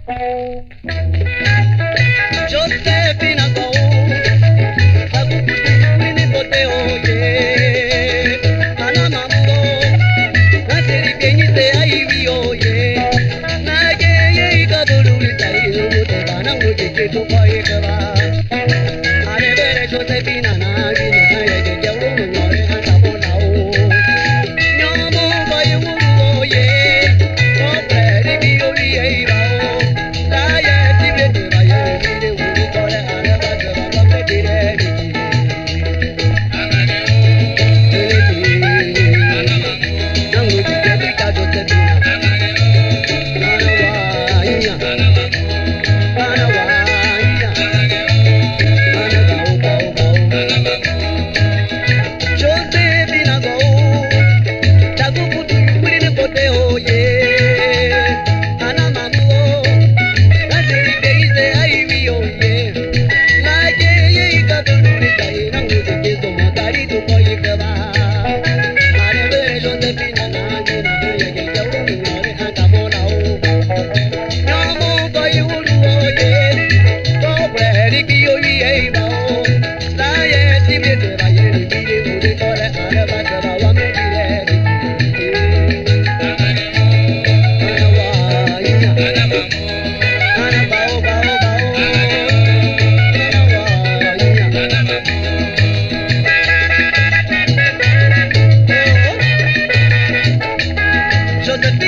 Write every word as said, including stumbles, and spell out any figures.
Josephina go, Wini pote oye, Ana mambo, Nasiri kenyi se aivi oye, Nage ye kabulu isayu, Tebana uji kitu kwa ikaba. Arebere Josephina na gini kaya jeje unu ngore hata bona o. Nyomo bayu uru oye, Opere biyo liye iba o. Laye tibe tiba ye vide uru kore areba jeba kame dire biji. Nangu jike bika Josephina. Ana wa iya. Ana wa iya. Ana bau bau bau. Josephina go. Tagu kutu wini pote oye. Ana mamu o. Nasiri beise aivi oye. Laje ye ikabulu nitai. Nangu jike somo tari tuko ikaba. Arebere Josephina na gina kaya jeje unu ngore hata bona o. Nyomo bayu uru oye. Kobreri biyo liye iba o. Laye tibe tiba ye vide uru kore areba jeba wame dire biji. Ana wa iya. Ana bau bau bau. Ana wa iya. Josephina